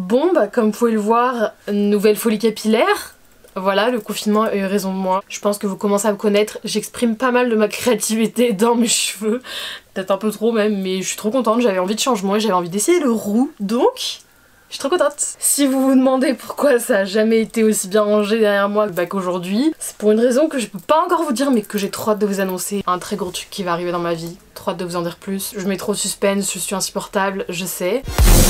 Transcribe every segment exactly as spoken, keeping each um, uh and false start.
Bon bah comme vous pouvez le voir, nouvelle folie capillaire. Voilà, le confinement a eu raison de moi. Je pense que vous commencez à me connaître, j'exprime pas mal de ma créativité dans mes cheveux. Peut-être un peu trop même, mais je suis trop contente, j'avais envie de changement et j'avais envie d'essayer le roux, donc je suis trop contente. Si vous vous demandez pourquoi ça a jamais été aussi bien rangé derrière moi bah, qu'aujourd'hui, c'est pour une raison que je peux pas encore vous dire, mais que j'ai trop hâte de vous annoncer. Un très gros truc qui va arriver dans ma vie, trop hâte de vous en dire plus. Je mets trop de suspense, je suis insupportable, je sais.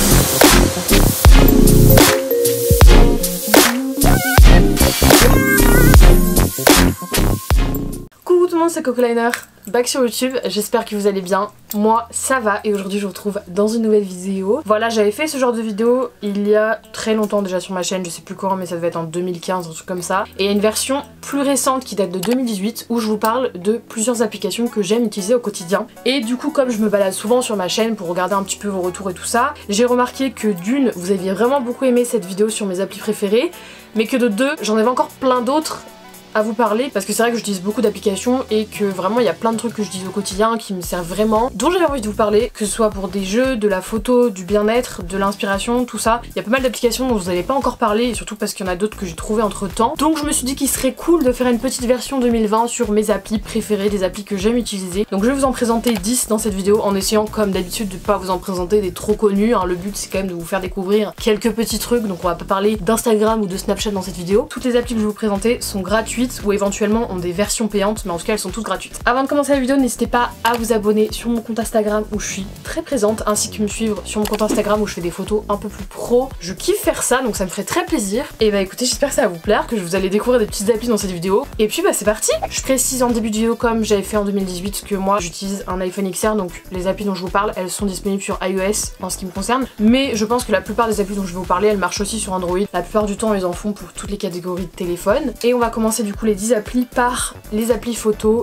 Coucou tout le monde, c'est Coccoliner, back sur YouTube, j'espère que vous allez bien. Moi ça va et aujourd'hui je vous retrouve dans une nouvelle vidéo. Voilà, j'avais fait ce genre de vidéo il y a très longtemps déjà sur ma chaîne, je sais plus quand mais ça devait être en deux mille quinze, un truc comme ça. Et il y a une version plus récente qui date de deux mille dix-huit où je vous parle de plusieurs applications que j'aime utiliser au quotidien. Et du coup comme je me balade souvent sur ma chaîne pour regarder un petit peu vos retours et tout ça, j'ai remarqué que d'une, vous aviez vraiment beaucoup aimé cette vidéo sur mes applis préférées, mais que de deux, j'en avais encore plein d'autres à vous parler parce que c'est vrai que j'utilise beaucoup d'applications et que vraiment il y a plein de trucs que j'utilise au quotidien qui me servent vraiment, dont j'avais envie de vous parler, que ce soit pour des jeux, de la photo, du bien-être, de l'inspiration, tout ça. Il y a pas mal d'applications dont vous n'avez pas encore parlé et surtout parce qu'il y en a d'autres que j'ai trouvé entre temps. Donc je me suis dit qu'il serait cool de faire une petite version deux mille vingt sur mes applis préférées, des applis que j'aime utiliser. Donc je vais vous en présenter dix dans cette vidéo en essayant comme d'habitude de pas vous en présenter des trop connus, hein. Le but c'est quand même de vous faire découvrir quelques petits trucs, donc on va pas parler d'Instagram ou de Snapchat dans cette vidéo. Toutes les applis que je vais vous présenter sont gratuites ou éventuellement ont des versions payantes, mais en tout cas elles sont toutes gratuites. Avant de commencer la vidéo, n'hésitez pas à vous abonner sur mon compte Instagram où je suis très présente, ainsi que me suivre sur mon compte Instagram où je fais des photos un peu plus pro. Je kiffe faire ça, donc ça me ferait très plaisir. Et bah écoutez, j'espère que ça va vous plaire, que vous allez découvrir des petites applis dans cette vidéo. Et puis bah c'est parti. Je précise en début de vidéo, comme j'avais fait en deux mille dix-huit, que moi j'utilise un iPhone X R, donc les applis dont je vous parle, elles sont disponibles sur iOS en ce qui me concerne. Mais je pense que la plupart des applis dont je vais vous parler, elles marchent aussi sur Android. La plupart du temps, ils en font pour toutes les catégories de téléphone. Et on va commencer du coup les dix applis par les applis photos.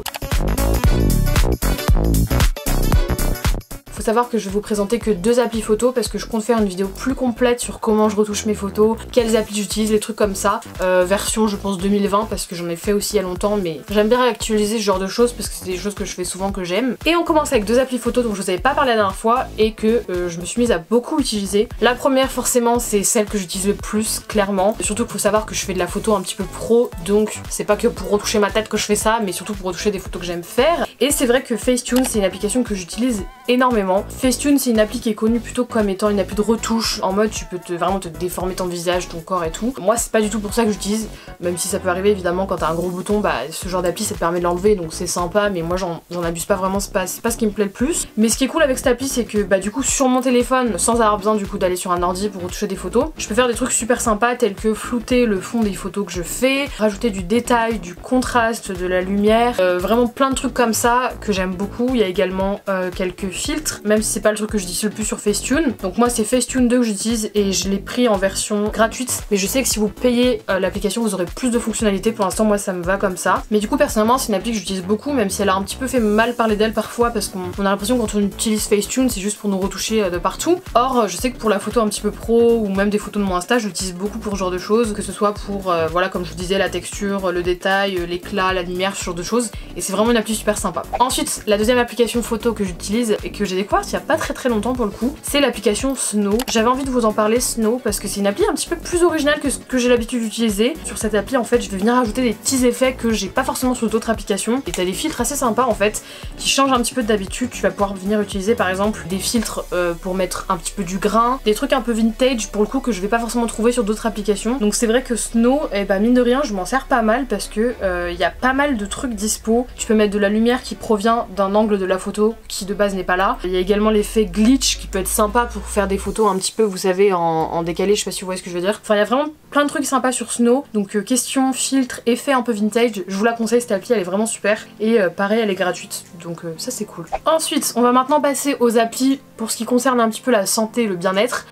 Faut savoir que je vais vous présenter que deux applis photos parce que je compte faire une vidéo plus complète sur comment je retouche mes photos, quelles applis j'utilise, les trucs comme ça. Euh, version je pense deux mille vingt parce que j'en ai fait aussi il y a longtemps, mais j'aime bien réactualiser ce genre de choses parce que c'est des choses que je fais souvent, que j'aime. Et on commence avec deux applis photos dont je vous avais pas parlé la dernière fois et que euh, je me suis mise à beaucoup utiliser. La première forcément c'est celle que j'utilise le plus clairement. Surtout qu'il faut savoir que je fais de la photo un petit peu pro, donc c'est pas que pour retoucher ma tête que je fais ça, mais surtout pour retoucher des photos que j'aime faire. Et c'est vrai que Facetune c'est une application que j'utilise énormément. Facetune c'est une appli qui est connue plutôt comme étant une appli de retouche, en mode tu peux te, vraiment te déformer ton visage, ton corps et tout. Moi c'est pas du tout pour ça que j'utilise, même si ça peut arriver évidemment quand t'as un gros bouton, bah ce genre d'appli ça te permet de l'enlever, donc c'est sympa, mais moi j'en abuse pas vraiment, c'est pas, pas ce qui me plaît le plus. Mais ce qui est cool avec cette appli c'est que bah du coup sur mon téléphone, sans avoir besoin du coup d'aller sur un ordi pour retoucher des photos, je peux faire des trucs super sympas tels que flouter le fond des photos que je fais, rajouter du détail, du contraste, de la lumière, euh, vraiment plein de trucs comme ça que j'aime beaucoup. Il y a également euh, quelques filtres, même si c'est pas le truc que je dis le plus sur Facetune. Donc moi c'est Facetune deux que j'utilise et je l'ai pris en version gratuite, mais je sais que si vous payez euh, l'application vous aurez plus de fonctionnalités. Pour l'instant moi ça me va comme ça, mais du coup personnellement c'est une appli que j'utilise beaucoup, même si elle a un petit peu fait mal parler d'elle parfois parce qu'on a l'impression que quand on utilise Facetune c'est juste pour nous retoucher euh, de partout. Or euh, je sais que pour la photo un petit peu pro ou même des photos de mon Insta je l'utilise beaucoup pour ce genre de choses, que ce soit pour euh, voilà comme je vous disais la texture, le détail, euh, l'éclat, la lumière, ce genre de choses, et c'est vraiment une appli super sympa. Ensuite la deuxième application photo que j'utilise et que j'ai découverte il y a pas très très longtemps pour le coup, c'est l'application Snow. J'avais envie de vous en parler, Snow, parce que c'est une appli un petit peu plus originale que ce que j'ai l'habitude d'utiliser. Sur cette appli en fait je vais venir ajouter des petits effets que j'ai pas forcément sur d'autres applications, et t'as des filtres assez sympas en fait qui changent un petit peu d'habitude. Tu vas pouvoir venir utiliser par exemple des filtres euh, pour mettre un petit peu du grain, des trucs un peu vintage pour le coup que je vais pas forcément trouver sur d'autres applications. Donc c'est vrai que Snow, et eh bah mine de rien je m'en sers pas mal parce que il euh, y a pas mal de trucs dispo. Tu peux mettre de la lumière qui provient d'un angle de la photo qui de base n'est pas là. Il y a également l'effet glitch qui peut être sympa pour faire des photos un petit peu vous savez en, en décalé, je sais pas si vous voyez ce que je veux dire. Enfin il y a vraiment plein de trucs sympas sur Snow, donc euh, question filtre, effet un peu vintage, je vous la conseille cette appli, elle est vraiment super et euh, pareil elle est gratuite, donc euh, ça c'est cool. Ensuite on va maintenant passer aux applis pour ce qui concerne un petit peu la santé, le bien-être.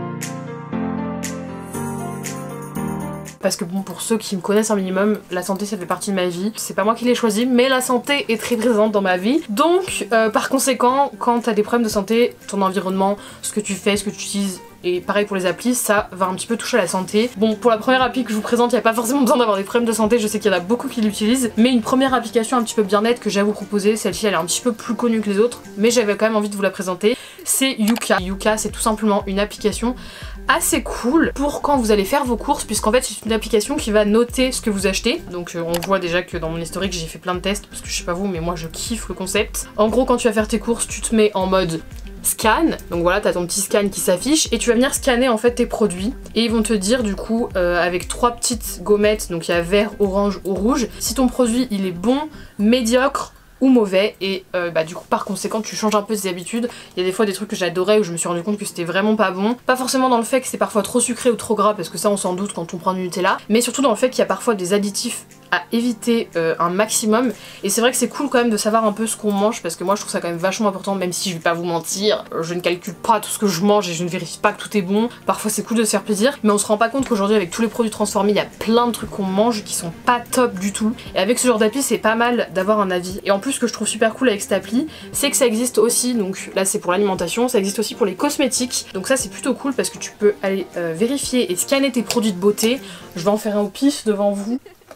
Parce que bon, pour ceux qui me connaissent un minimum, la santé ça fait partie de ma vie. C'est pas moi qui l'ai choisi, mais la santé est très présente dans ma vie. Donc euh, par conséquent, quand t'as des problèmes de santé, ton environnement, ce que tu fais, ce que tu utilises, et pareil pour les applis, ça va un petit peu toucher à la santé. Bon, pour la première appli que je vous présente, il n'y a pas forcément besoin d'avoir des problèmes de santé, je sais qu'il y en a beaucoup qui l'utilisent, mais une première application un petit peu bien-être que j'ai à vous proposer, celle-ci elle est un petit peu plus connue que les autres, mais j'avais quand même envie de vous la présenter, c'est Yuka. Yuka c'est tout simplement une application assez cool pour quand vous allez faire vos courses, puisqu'en fait c'est une application qui va noter ce que vous achetez. Donc euh, on voit déjà que dans mon historique j'ai fait plein de tests, parce que je sais pas vous mais moi je kiffe le concept. En gros quand tu vas faire tes courses tu te mets en mode scan, donc voilà t'as ton petit scan qui s'affiche et tu vas venir scanner en fait tes produits et ils vont te dire du coup euh, avec trois petites gommettes, donc il y a vert, orange ou rouge, si ton produit il est bon, médiocre ou mauvais et euh, bah du coup par conséquent tu changes un peu tes habitudes. Il y a des fois des trucs que j'adorais où je me suis rendu compte que c'était vraiment pas bon, pas forcément dans le fait que c'est parfois trop sucré ou trop gras parce que ça on s'en doute quand on prend du Nutella, mais surtout dans le fait qu'il y a parfois des additifs à éviter euh, un maximum et c'est vrai que c'est cool quand même de savoir un peu ce qu'on mange parce que moi je trouve ça quand même vachement important, même si je vais pas vous mentir, je ne calcule pas tout ce que je mange et je ne vérifie pas que tout est bon, parfois c'est cool de se faire plaisir mais on se rend pas compte qu'aujourd'hui avec tous les produits transformés il y a plein de trucs qu'on mange qui sont pas top du tout et avec ce genre d'appli c'est pas mal d'avoir un avis. Et en plus ce que je trouve super cool avec cette appli c'est que ça existe aussi, donc là c'est pour l'alimentation, ça existe aussi pour les cosmétiques, donc ça c'est plutôt cool parce que tu peux aller euh, vérifier et scanner tes produits de beauté. Je vais en faire un au pif devant vous.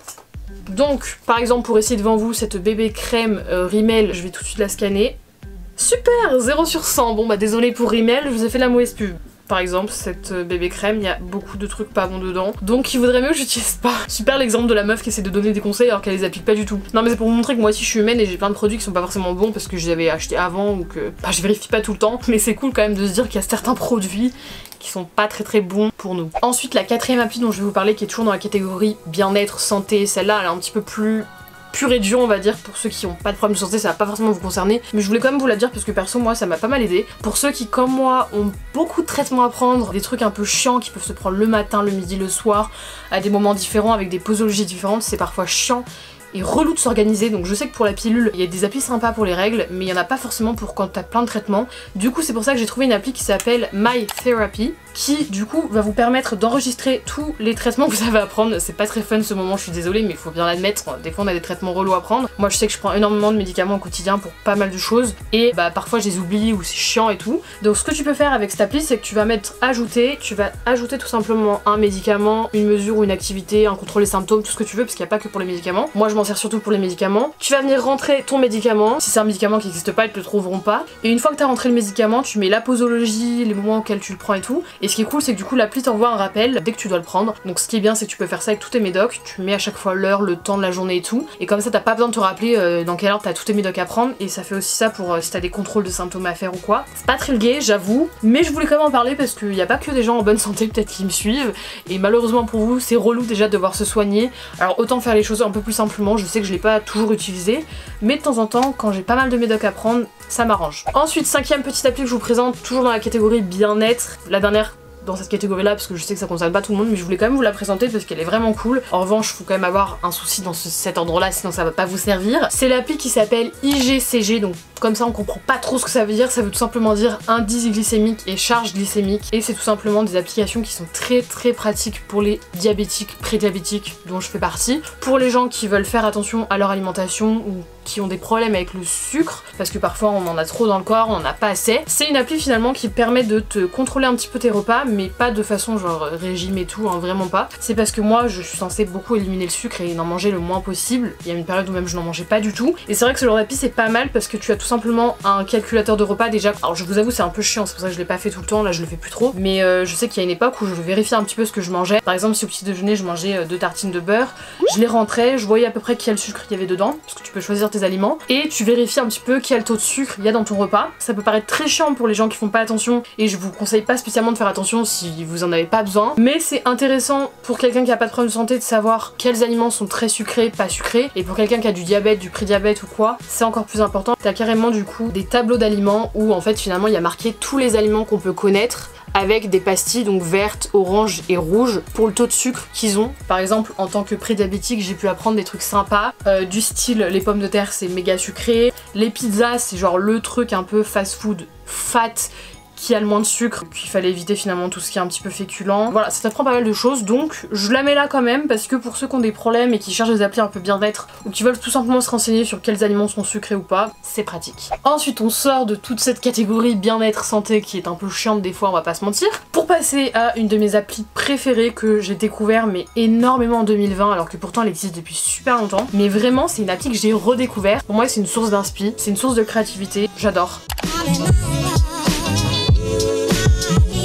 Donc par exemple pour essayer devant vous cette bébé crème euh, Rimmel, je vais tout de suite la scanner. Super, zéro sur cent. Bon bah désolé pour Rimmel, je vous ai fait la mauvaise pub. Par exemple cette bébé crème, il y a beaucoup de trucs pas bons dedans, donc il vaudrait mieux que j'utilise pas. Super l'exemple de la meuf qui essaie de donner des conseils alors qu'elle les applique pas du tout. Non mais c'est pour vous montrer que moi aussi je suis humaine et j'ai plein de produits qui sont pas forcément bons parce que je les avais achetés avant ou que bah, je vérifie pas tout le temps, mais c'est cool quand même de se dire qu'il y a certains produits qui sont pas très très bons pour nous. Ensuite la quatrième appli dont je vais vous parler qui est toujours dans la catégorie bien-être, santé, celle-là elle est un petit peu plus pur et dur on va dire, pour ceux qui ont pas de problème de santé ça va pas forcément vous concerner, mais je voulais quand même vous la dire parce que perso moi ça m'a pas mal aidé. Pour ceux qui comme moi ont beaucoup de traitements à prendre, des trucs un peu chiants qui peuvent se prendre le matin, le midi, le soir, à des moments différents avec des posologies différentes, c'est parfois chiant et relou de s'organiser, donc je sais que pour la pilule il y a des applis sympas pour les règles mais il y en a pas forcément pour quand t'as plein de traitements. Du coup c'est pour ça que j'ai trouvé une appli qui s'appelle My Therapy qui du coup va vous permettre d'enregistrer tous les traitements que vous avez à prendre. C'est pas très fun ce moment, je suis désolée mais il faut bien l'admettre, des fois on a des traitements relous à prendre. Moi je sais que je prends énormément de médicaments au quotidien pour pas mal de choses et bah parfois je les oublie ou c'est chiant et tout. Donc ce que tu peux faire avec cette appli c'est que tu vas mettre ajouter, tu vas ajouter tout simplement un médicament, une mesure ou une activité, un contrôle des symptômes, tout ce que tu veux parce qu'il n'y a pas que pour les médicaments. Moi je m'en sert surtout pour les médicaments. Tu vas venir rentrer ton médicament, si c'est un médicament qui n'existe pas ils te le trouveront pas, et une fois que tu as rentré le médicament tu mets la posologie, les moments auxquels tu le prends et tout, et ce qui est cool c'est que du coup l'appli t'envoie un rappel dès que tu dois le prendre. Donc ce qui est bien c'est que tu peux faire ça avec tous tes médocs, tu mets à chaque fois l'heure, le temps de la journée et tout, et comme ça t'as pas besoin de te rappeler euh, dans quelle heure t'as tous tes médocs à prendre, et ça fait aussi ça pour euh, si t'as des contrôles de symptômes à faire ou quoi. C'est pas très gai j'avoue, mais je voulais quand même en parler parce qu'il n'y a pas que des gens en bonne santé peut-être qui me suivent, et malheureusement pour vous c'est relou déjà de devoir se soigner, alors autant faire les choses un peu plus simplement. Je sais que je l'ai pas toujours utilisé, mais de temps en temps quand j'ai pas mal de médocs à prendre ça m'arrange. Ensuite cinquième petite appli que je vous présente, toujours dans la catégorie bien-être, la dernière dans cette catégorie là parce que je sais que ça concerne pas tout le monde, mais je voulais quand même vous la présenter parce qu'elle est vraiment cool. En revanche faut quand même avoir un souci dans ce, cet ordre là sinon ça va pas vous servir. C'est l'appli qui s'appelle I G C G, donc comme ça on comprend pas trop ce que ça veut dire, ça veut tout simplement dire indice glycémique et charge glycémique, et c'est tout simplement des applications qui sont très très pratiques pour les diabétiques, prédiabétiques dont je fais partie, pour les gens qui veulent faire attention à leur alimentation ou qui ont des problèmes avec le sucre parce que parfois on en a trop dans le corps, on en a pas assez. C'est une appli finalement qui permet de te contrôler un petit peu tes repas, mais pas de façon genre régime et tout, hein, vraiment pas. C'est parce que moi je suis censée beaucoup éliminer le sucre et n'en manger le moins possible. Il y a une période où même je n'en mangeais pas du tout, et c'est vrai que ce genre d'appli c'est pas mal parce que tu as tout simplement un calculateur de repas déjà. Alors je vous avoue c'est un peu chiant, c'est pour ça que je l'ai pas fait tout le temps, là je le fais plus trop, mais euh, je sais qu'il y a une époque où je vérifiais un petit peu ce que je mangeais. Par exemple si au petit déjeuner je mangeais euh, deux tartines de beurre, je les rentrais, je voyais à peu près quel sucre il y avait dedans, parce que tu peux choisir tes aliments, et tu vérifies un petit peu quel taux de sucre il y a dans ton repas. Ça peut paraître très chiant pour les gens qui font pas attention, et je vous conseille pas spécialement de faire attention si vous en avez pas besoin, mais c'est intéressant pour quelqu'un qui a pas de problème de santé de savoir quels aliments sont très sucrés, pas sucrés, et pour quelqu'un qui a du diabète, du prédiabète ou quoi, c'est encore plus important. T'as carrément du coup des tableaux d'aliments où en fait finalement il y a marqué tous les aliments qu'on peut connaître, avec des pastilles donc vertes, oranges et rouges pour le taux de sucre qu'ils ont. Par exemple en tant que prédiabétique j'ai pu apprendre des trucs sympas, euh, du style les pommes de terre c'est méga sucré, les pizzas c'est genre le truc un peu fast food fat qui a le moins de sucre, qu'il fallait éviter finalement tout ce qui est un petit peu féculent. Voilà, ça t'apprend pas mal de choses, donc je la mets là quand même parce que pour ceux qui ont des problèmes et qui cherchent des applis un peu bien-être ou qui veulent tout simplement se renseigner sur quels aliments sont sucrés ou pas, c'est pratique. Ensuite on sort de toute cette catégorie bien-être santé qui est un peu chiante des fois, on va pas se mentir, pour passer à une de mes applis préférées que j'ai découvert mais énormément en deux mille vingt, alors que pourtant elle existe depuis super longtemps, mais vraiment c'est une appli que j'ai redécouvert. Pour moi c'est une source d'inspi, c'est une source de créativité, j'adore.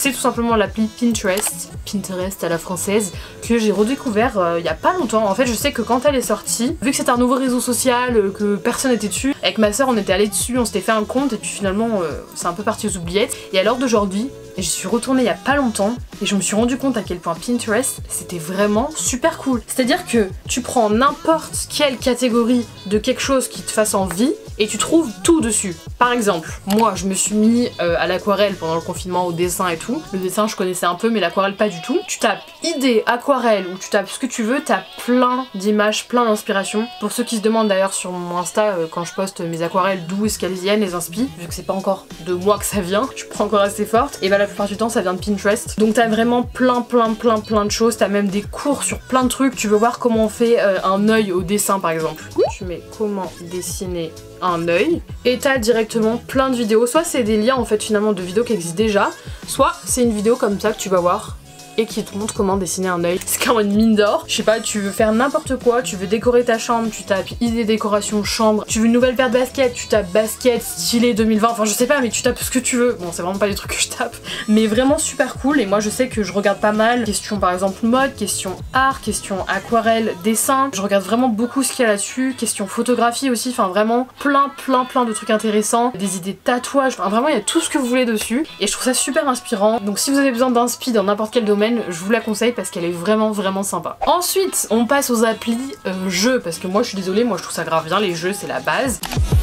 c'est tout simplement l'appli Pinterest, Pinterest à la française, que j'ai redécouvert euh, il y a pas longtemps. En fait je sais que quand elle est sortie, vu que c'était un nouveau réseau social, euh, que personne n'était dessus, avec ma soeur on était allé dessus, on s'était fait un compte et puis finalement euh, c'est un peu parti aux oubliettes. Et à l'heure d'aujourd'hui, et j'y suis retournée il y a pas longtemps et je me suis rendu compte à quel point Pinterest c'était vraiment super cool. C'est-à-dire que tu prends n'importe quelle catégorie de quelque chose qui te fasse envie et tu trouves tout dessus. Par exemple, moi je me suis mis euh, à l'aquarelle pendant le confinement, au dessin et tout. Le dessin je connaissais un peu mais l'aquarelle pas du tout. Tu tapes idée, aquarelle ou tu tapes ce que tu veux, t'as plein d'images, plein d'inspirations. Pour ceux qui se demandent d'ailleurs sur mon Insta euh, quand je poste mes aquarelles d'où est-ce qu'elles viennent, les inspi, vu que c'est pas encore de moi que ça vient, je suis pas encore assez forte, et bah la plupart du temps ça vient de Pinterest. Donc t'as vraiment plein plein plein plein de choses, t'as même des cours sur plein de trucs. Tu veux voir comment on fait euh, un œil au dessin par exemple. Tu mets comment dessiner un œil et t'as directement plein de vidéos. Soit c'est des liens en fait finalement de vidéos qui existent déjà, soit c'est une vidéo comme ça que tu vas voir et qui te montre comment dessiner un œil. C'est comme une mine d'or. Je sais pas, tu veux faire n'importe quoi, tu veux décorer ta chambre, tu tapes idée décoration chambre, tu veux une nouvelle paire de baskets, tu tapes basket stylé deux mille vingt, enfin je sais pas mais tu tapes ce que tu veux. Bon c'est vraiment pas les trucs que je tape, mais vraiment super cool. Et moi je sais que je regarde pas mal question par exemple mode, question art, question aquarelle, dessin. Je regarde vraiment beaucoup ce qu'il y a là-dessus, question photographie aussi, enfin vraiment plein plein plein de trucs intéressants, des idées de tatouage, enfin vraiment il y a tout ce que vous voulez dessus et je trouve ça super inspirant. Donc si vous avez besoin d'inspi dans n'importe quel domaine, je vous la conseille parce qu'elle est vraiment vraiment sympa. Ensuite on passe aux applis euh, jeux, parce que moi je suis désolée, moi je trouve ça grave bien, les jeux c'est la base.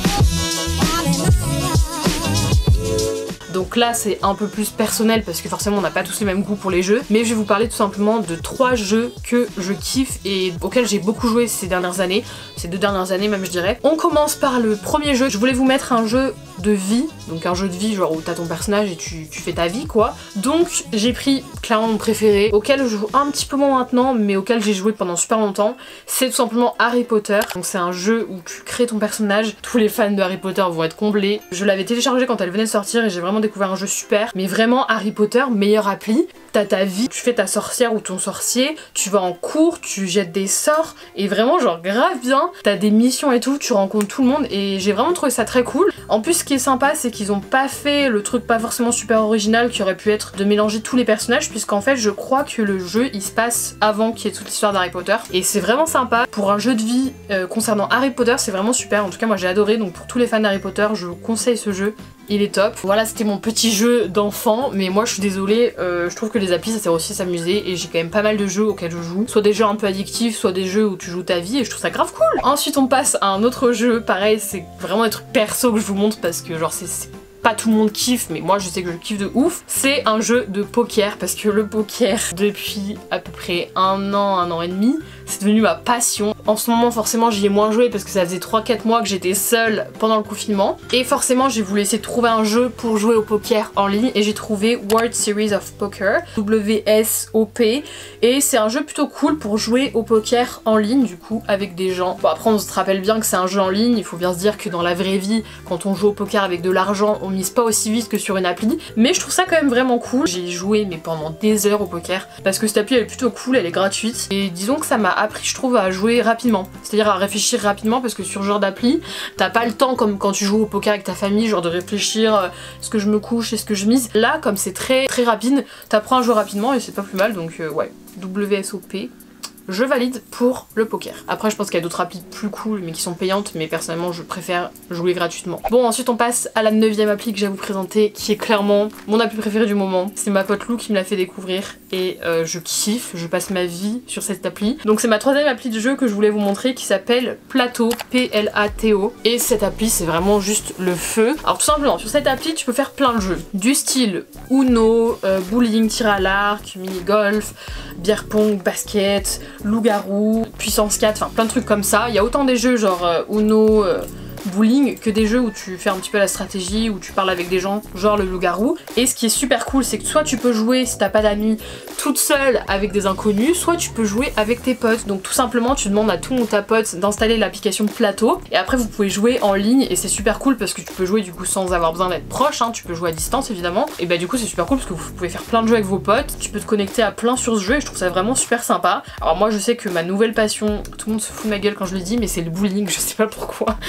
Donc là c'est un peu plus personnel parce que forcément on n'a pas tous les mêmes goûts pour les jeux, mais je vais vous parler tout simplement de trois jeux que je kiffe et auxquels j'ai beaucoup joué ces dernières années, ces deux dernières années même je dirais. On commence par le premier jeu. Je voulais vous mettre un jeu de vie, donc un jeu de vie genre où t'as ton personnage et tu, tu fais ta vie quoi. Donc j'ai pris clairement mon préféré, auquel je joue un petit peu moins maintenant mais auquel j'ai joué pendant super longtemps, c'est tout simplement Harry Potter. Donc c'est un jeu où tu crées ton personnage, tous les fans de Harry Potter vont être comblés. Je l'avais téléchargé quand elle venait de sortir et j'ai vraiment découvert un jeu super, mais vraiment Harry Potter, meilleure appli. T'as ta vie, tu fais ta sorcière ou ton sorcier, tu vas en cours, tu jettes des sorts et vraiment genre grave bien. T'as des missions et tout, tu rencontres tout le monde et j'ai vraiment trouvé ça très cool. En plus ce qui est sympa c'est qu'ils ont pas fait le truc pas forcément super original qui aurait pu être de mélanger tous les personnages, puisqu'en fait je crois que le jeu il se passe avant qu'il y ait toute l'histoire d'Harry Potter et c'est vraiment sympa. Pour un jeu de vie euh, concernant Harry Potter c'est vraiment super, en tout cas moi j'ai adoré, donc pour tous les fans d'Harry Potter je vous conseille ce jeu. Il est top. Voilà, c'était mon petit jeu d'enfant, mais moi je suis désolée, euh, je trouve que les applis ça sert aussi à s'amuser et j'ai quand même pas mal de jeux auxquels je joue, soit des jeux un peu addictifs, soit des jeux où tu joues ta vie et je trouve ça grave cool. Ensuite on passe à un autre jeu, pareil c'est vraiment des trucs perso que je vous montre parce que genre c'est pas tout le monde kiffe, mais moi je sais que je kiffe de ouf. C'est un jeu de poker, parce que le poker depuis à peu près un an, un an et demi, c'est devenu ma passion. En ce moment forcément j'y ai moins joué parce que ça faisait trois quatre mois que j'étais seule pendant le confinement et forcément j'ai voulu essayer de trouver un jeu pour jouer au poker en ligne et j'ai trouvé World Series of Poker, W S O P, et c'est un jeu plutôt cool pour jouer au poker en ligne du coup avec des gens. Bon après on se rappelle bien que c'est un jeu en ligne, il faut bien se dire que dans la vraie vie quand on joue au poker avec de l'argent on mise pas aussi vite que sur une appli, mais je trouve ça quand même vraiment cool. J'ai joué mais pendant des heures au poker parce que cette appli elle est plutôt cool, elle est gratuite et disons que ça m'a appris je trouve à jouer rapidement, c'est-à-dire à réfléchir rapidement, parce que sur ce genre d'appli t'as pas le temps comme quand tu joues au poker avec ta famille, genre de réfléchir euh, est-ce que je me couche, est-ce que je mise. Là comme c'est très très rapide, t'apprends à jouer rapidement et c'est pas plus mal, donc euh, ouais, W S O P. Je valide pour le poker. Après je pense qu'il y a d'autres applis plus cool mais qui sont payantes, mais personnellement je préfère jouer gratuitement. Bon ensuite on passe à la neuvième appli que j'ai à vous présenter, qui est clairement mon appli préférée du moment. C'est ma pote Lou qui me l'a fait découvrir et euh, je kiffe, je passe ma vie sur cette appli. Donc c'est ma troisième appli de jeu que je voulais vous montrer, qui s'appelle Plato, P L A T O. Et cette appli c'est vraiment juste le feu. Alors tout simplement sur cette appli tu peux faire plein de jeux, du style Uno, euh, bowling, tir à l'arc, mini-golf, bière pong, basket, loup-garou, puissance quatre, enfin plein de trucs comme ça. Il y a autant des jeux genre euh, Uno, euh, bowling, que des jeux où tu fais un petit peu la stratégie, où tu parles avec des gens, genre le loup-garou. Et ce qui est super cool, c'est que soit tu peux jouer, si t'as pas d'amis, toute seule avec des inconnus, soit tu peux jouer avec tes potes. Donc tout simplement tu demandes à tout ou ta pote d'installer l'application Plato et après vous pouvez jouer en ligne et c'est super cool parce que tu peux jouer du coup sans avoir besoin d'être proche, hein. Tu peux jouer à distance évidemment, et bah du coup c'est super cool parce que vous pouvez faire plein de jeux avec vos potes, tu peux te connecter à plein sur ce jeu et je trouve ça vraiment super sympa. Alors moi je sais que ma nouvelle passion, tout le monde se fout de ma gueule quand je le dis, mais c'est le bowling, je sais pas pourquoi.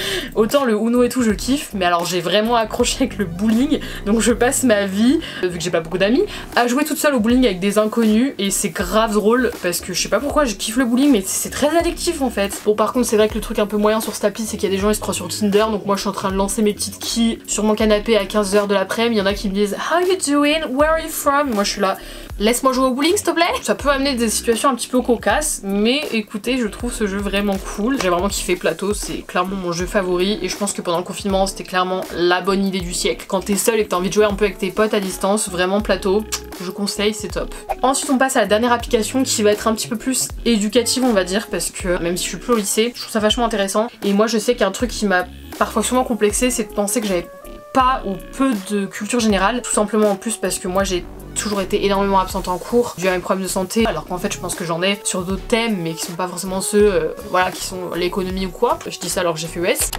Autant le Uno et tout je kiffe, mais alors j'ai vraiment accroché avec le bowling, donc je passe ma vie, euh, vu que j'ai pas beaucoup d'amis, à jouer toute seule au bowling avec des inconnus, et c'est grave drôle parce que je sais pas pourquoi je kiffe le bowling, mais c'est très addictif en fait. Bon par contre c'est vrai que le truc un peu moyen sur cette appli c'est qu'il y a des gens ils se croient sur Tinder, donc moi je suis en train de lancer mes petites quilles sur mon canapé à quinze heures de l'après-midi, il y en a qui me disent How you doing? Where are you from? Moi je suis là, laisse-moi jouer au bowling s'il te plaît. Ça peut amener des situations un petit peu cocasses, mais écoutez je trouve ce jeu vraiment cool. J'ai vraiment kiffé Plateau, c'est clairement mon jeu favori et je pense que pendant le confinement c'était clairement la bonne idée du siècle. Quand t'es seul et que t'as envie de jouer un peu avec tes potes à distance, vraiment Plateau, je conseille, c'est top. Ensuite on passe à la dernière application qui va être un petit peu plus éducative on va dire, parce que même si je suis plus au lycée, je trouve ça vachement intéressant. Et moi je sais qu'un truc qui m'a parfois souvent complexé, c'est de penser que j'avais pas ou peu de culture générale, tout simplement en plus parce que moi j'ai toujours été énormément absente en cours dû à mes problèmes de santé, alors qu'en fait je pense que j'en ai sur d'autres thèmes mais qui sont pas forcément ceux euh, voilà qui sont l'économie ou quoi. Je dis ça alors que j'ai fait U S.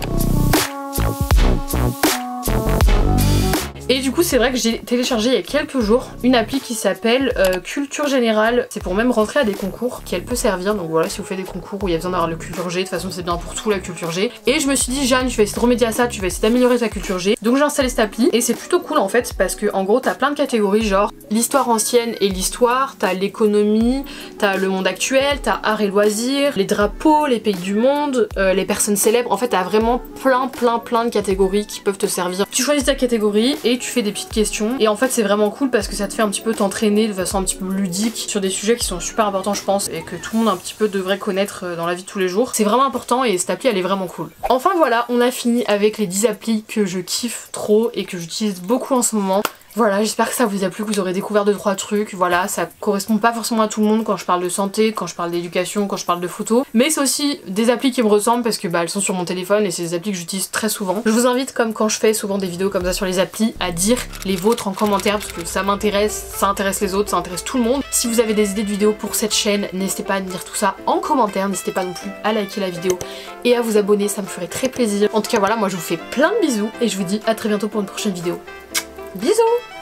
Et du coup c'est vrai que j'ai téléchargé il y a quelques jours une appli qui s'appelle euh, Culture Générale. C'est pour même rentrer à des concours qu'elle peut servir, donc voilà si vous faites des concours où il y a besoin d'avoir le culture G, de toute façon c'est bien pour tout la culture G. Et je me suis dit Jeanne tu vas essayer de remédier à ça, tu vas essayer d'améliorer ta culture G. Donc j'ai installé cette appli et c'est plutôt cool en fait parce que en gros t'as plein de catégories genre l'histoire ancienne et l'histoire, t'as l'économie, t'as le monde actuel, t'as art et loisirs, les drapeaux, les pays du monde, euh, les personnes célèbres. En fait t'as vraiment plein plein plein de catégories qui peuvent te servir. Tu choisis ta catégorie et tu fais des petites questions et en fait c'est vraiment cool parce que ça te fait un petit peu t'entraîner de façon un petit peu ludique sur des sujets qui sont super importants je pense et que tout le monde un petit peu devrait connaître dans la vie de tous les jours. C'est vraiment important et cette appli elle est vraiment cool. Enfin voilà, on a fini avec les dix applis que je kiffe trop et que j'utilise beaucoup en ce moment. Voilà, j'espère que ça vous a plu, que vous aurez découvert deux trois trucs. Voilà, ça correspond pas forcément à tout le monde quand je parle de santé, quand je parle d'éducation, quand je parle de photos. Mais c'est aussi des applis qui me ressemblent parce que bah elles sont sur mon téléphone et c'est des applis que j'utilise très souvent. Je vous invite, comme quand je fais souvent des vidéos comme ça sur les applis, à dire les vôtres en commentaire parce que ça m'intéresse, ça intéresse les autres, ça intéresse tout le monde. Si vous avez des idées de vidéos pour cette chaîne, n'hésitez pas à me dire tout ça en commentaire. N'hésitez pas non plus à liker la vidéo et à vous abonner, ça me ferait très plaisir. En tout cas voilà, moi je vous fais plein de bisous et je vous dis à très bientôt pour une prochaine vidéo. Bisous!